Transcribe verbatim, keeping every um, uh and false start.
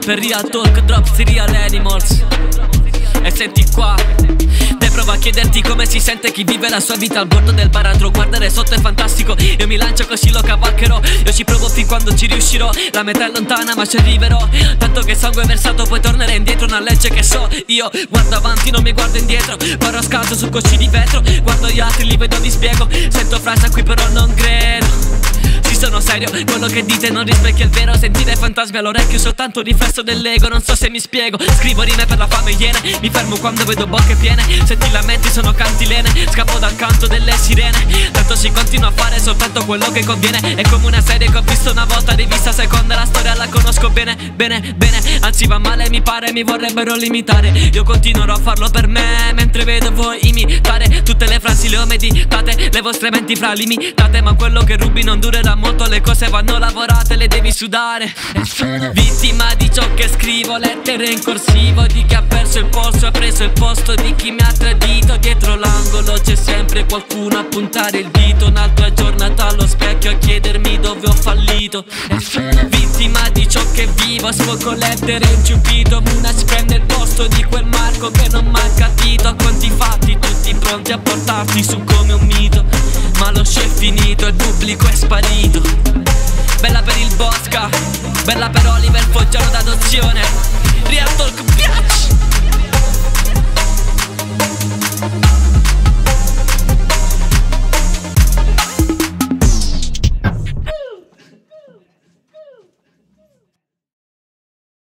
per Real Talk Drops di Real Animals. E senti qua, te provo a chiederti come si sente chi vive la sua vita al bordo del baratro. Guardare sotto è fantastico, io mi lancio così lo cavalcherò. Io ci provo fin quando ci riuscirò, la metà è lontana ma ci arriverò. Tanto che sangue versato poi tornerei indietro, una legge che so. Io guardo avanti, non mi guardo indietro, parlo a scanso su cosci di vetro. Guardo gli altri, li vedo, vi spiego. Sento frasi a cui però non credo. Sì, sono serio, quello che dite non rispecchia il vero. Sentire fantasmi all'orecchio, soltanto un riflesso dell'ego. Non so se mi spiego, scrivo rime per la fame iene. Mi fermo quando vedo bocche piene. Se ti lamenti sono cantilene, scappo dal canto delle sirene. Tanto si continua a fare soltanto quello che conviene. È come una serie che ho visto una volta, rivista seconda, la storia la conosco bene, bene, bene. Anzi va male, mi pare, mi vorrebbero limitare. Io continuerò a farlo per me, mentre vedo voi imitare. Tutte le frasi le ho meditate, le vostre menti fra limitate. Ma quello che rubi non durerà molto, le cose vanno lavorate, le devi sudare. Vittima di ciò che scrivo, lettere in corsivo. Di chi ha perso il polso, ha preso il posto di chi mi ha tradito. Dietro l'angolo c'è sempre qualcuno a puntare il dito. Un'altra giornata allo specchio a chiedermi dove ho fallito. Vittima di ciò che vivo, sfogo lettere inciupito. Munac prende il posto di quel Marco che non manca tito. A conti fatti, tutti pronti a portarti su come un mito. Ma lo show è finito, il pubblico è sparito. Bella per il Bosca, bella per Oliver Foggiano d'adozione. Real Talk